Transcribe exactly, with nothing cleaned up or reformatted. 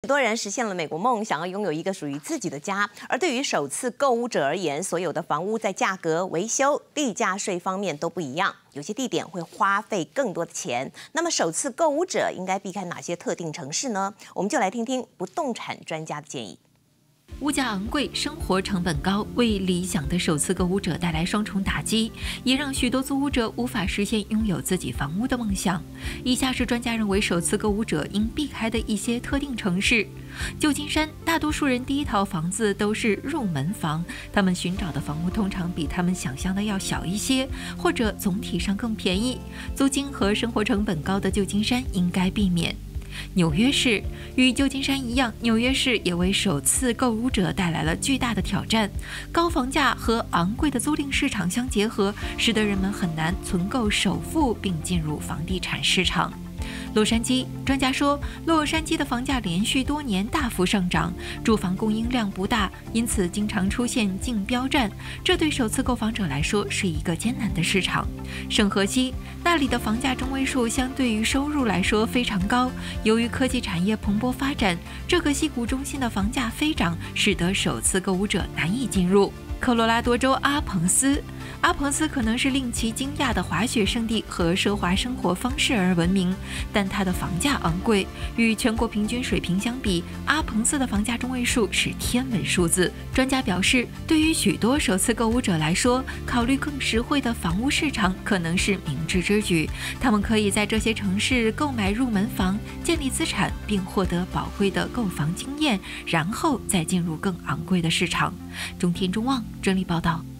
多人实现了美国梦，想要拥有一个属于自己的家。而对于首次购屋者而言，所有的房屋在价格、维修、地价税方面都不一样，有些地点会花费更多的钱。那么，首次购屋者应该避开哪些特定城市呢？我们就来听听不动产专家的建议。 物价昂贵，生活成本高，为理想的首次购屋者带来双重打击，也让许多租屋者无法实现拥有自己房屋的梦想。以下是专家认为首次购屋者应避开的一些特定城市：旧金山，大多数人第一套房子都是入门房，他们寻找的房屋通常比他们想象的要小一些，或者总体上更便宜。租金和生活成本高的旧金山应该避免。 纽约市与旧金山一样，纽约市也为首次购屋者带来了巨大的挑战。高房价和昂贵的租赁市场相结合，使得人们很难存够首付并进入房地产市场。 洛杉矶专家说，洛杉矶的房价连续多年大幅上涨，住房供应量不大，因此经常出现竞标战，这对首次购房者来说是一个艰难的市场。圣荷西那里的房价中位数相对于收入来说非常高，由于科技产业蓬勃发展，这个矽谷中心的房价飞涨，使得首次购屋者难以进入。 科罗拉多州阿彭斯，阿彭斯可能是令其惊讶的滑雪胜地和奢华生活方式而闻名，但它的房价昂贵，与全国平均水平相比，阿彭斯的房价中位数是天文数字。专家表示，对于许多首次购屋者来说，考虑更实惠的房屋市场可能是明智之举。他们可以在这些城市购买入门房，建立资产，并获得宝贵的购房经验，然后再进入更昂贵的市场。中天中望整理报道。